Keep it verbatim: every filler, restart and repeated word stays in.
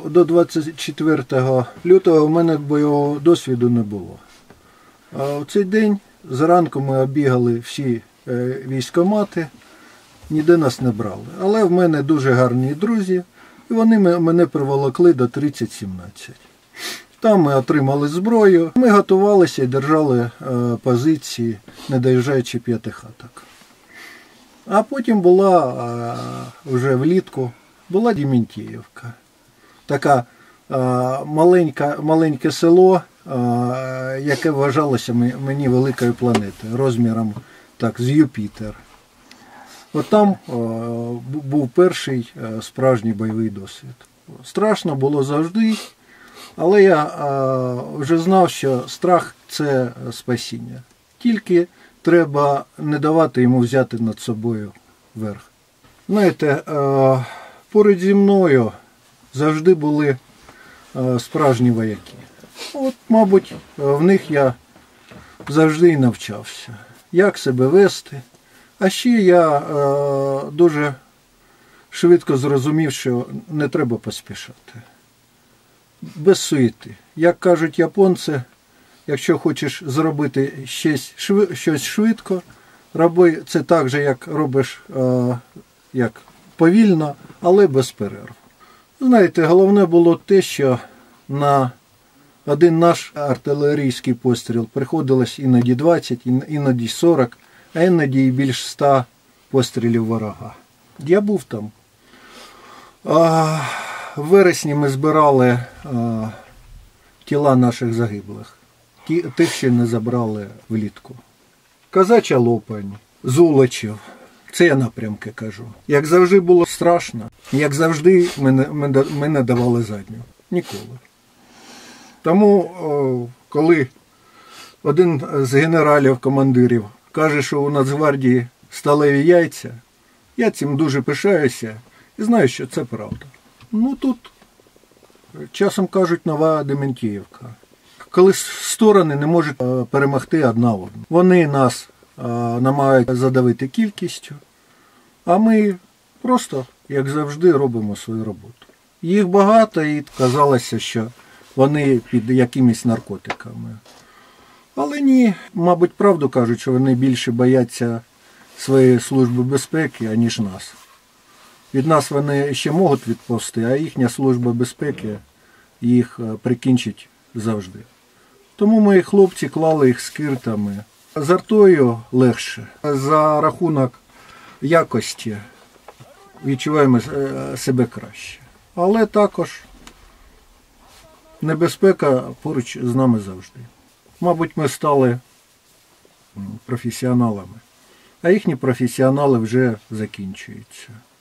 до двадцять четвертого лютого в мене бойового досвіду не було. А в цей день зранку ми оббігали всі військкомати, ніде нас не брали. Але в мене дуже гарні друзі, і вони мене приволокли до тридцять сімнадцять. Там ми отримали зброю, ми готувалися і держали позиції, не доїжджаючи п'ятихаток. А потім була, вже влітку, була Дементіївка. Така маленька, маленьке село, яке вважалося мені великою планетою, розміром так, з Юпітер. От там був перший справжній бойовий досвід. Страшно було завжди, але я вже знав, що страх – це спасіння. Тільки треба не давати йому взяти над собою верх. Знаєте, поруч зі мною завжди були справжні вояки. От, мабуть, в них я завжди і навчався. Як себе вести. А ще я дуже швидко зрозумів, що не треба поспішати. Без суєти. Як кажуть японці, якщо хочеш зробити щось, щось швидко, роби це так же, як робиш як повільно, але без перерв. Знаєте, головне було те, що на один наш артилерійський постріл приходилось іноді двадцять, іноді сорок, а іноді і більш ста пострілів ворога. Я був там. А, в вересні ми збирали а, тіла наших загиблих. Ті, тих, що не забрали влітку. Казача Лопань, Золочів. Це я напрямки кажу. Як завжди було страшно, як завжди ми не, ми, ми не давали задню. Ніколи. Тому, о, коли один з генералів-командирів каже, що у Нацгвардії сталеві яйця, я цим дуже пишаюся і знаю, що це правда. Ну тут, часом кажуть, нова Дементіївка. Коли сторони не можуть перемогти одна одну. Вони нас намагаються задавити кількістю, а ми просто, як завжди, робимо свою роботу. Їх багато і казалося, що вони під якимись наркотиками. Але ні, мабуть, правду кажуть, що вони більше бояться своєї служби безпеки, аніж нас. Від нас вони ще можуть відповсти, а їхня служба безпеки їх прикінчить завжди. Тому мої хлопці клали їх скиртами. З артою легше. За рахунок якості відчуваємо себе краще. Але також небезпека поруч з нами завжди. Мабуть, ми стали професіоналами, а їхні професіонали вже закінчуються.